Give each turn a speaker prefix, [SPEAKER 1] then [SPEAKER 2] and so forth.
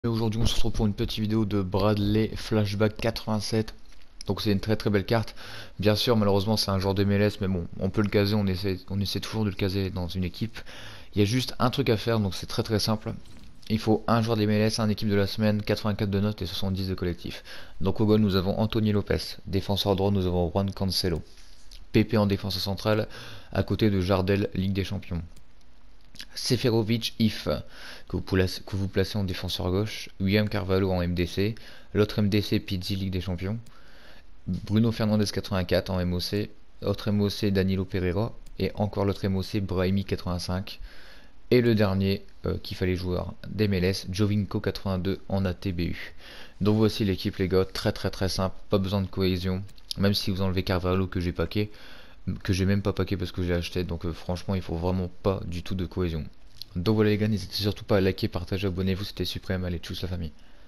[SPEAKER 1] Et aujourd'hui on se retrouve pour une petite vidéo de Bradley Flashback 87. Donc c'est une très belle carte. Bien sûr malheureusement c'est un joueur de MLS, mais bon on peut le caser, on essaie toujours de le caser dans une équipe. Il y a juste un truc à faire, donc c'est très simple. Il faut un joueur d'MLS, un équipe de la semaine, 84 de notes et 70 de collectif. Donc au goal nous avons Anthony Lopez, défenseur droit nous avons Juan Cancelo, PP en défense centrale à côté de Jardel, Ligue des Champions. Seferovic If, que vous placez en défenseur gauche, William Carvalho en MDC, l'autre MDC Pizzi Ligue des Champions, Bruno Fernandes 84 en MOC, autre MOC Danilo Pereira, et encore l'autre MOC Brahimi 85, et le dernier qu'il fallait joueur d'MLS, Jovinko 82 en ATBU. Donc voici l'équipe les gars, très simple, pas besoin de cohésion, même si vous enlevez Carvalho que j'ai même pas paqué parce que j'ai acheté, donc franchement il faut vraiment pas du tout de cohésion. Donc voilà les gars, n'hésitez surtout pas à liker, partager, abonnez-vous, c'était suprême, allez tchuss la famille.